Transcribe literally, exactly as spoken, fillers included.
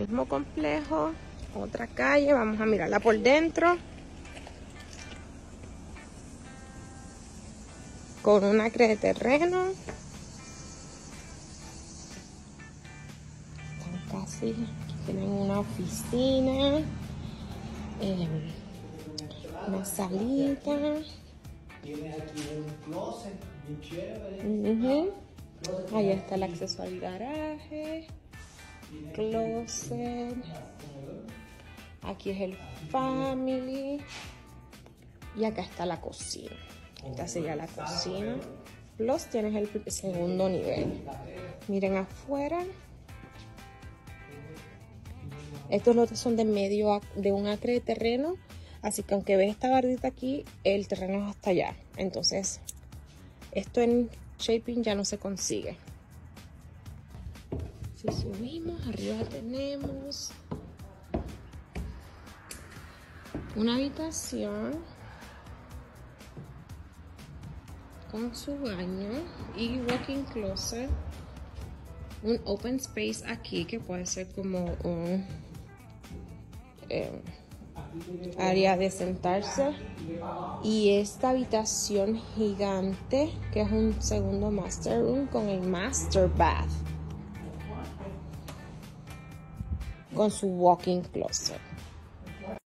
Mismo complejo, otra calle, vamos a mirarla por dentro. Con un acre de terreno. Están casi, aquí tienen una oficina, eh, una salita. Tienes aquí un closet bien chévere. Uh-huh. Ahí está el acceso al garaje. Closet. Aquí es el family. Y acá está la cocina. Esta sería la cocina. Plus tienes el segundo nivel. Miren afuera. Estos lotes son de medio de un acre de terreno. Así que aunque ves esta bardita aquí, el terreno es hasta allá. Entonces, esto en Shaping ya no se consigue. Si subimos, arriba tenemos una habitación con su baño y walk-in closet. Un open space aquí que puede ser como un eh, área de sentarse. Y esta habitación gigante que es un segundo master room con el master bath. Con su walk-in closet.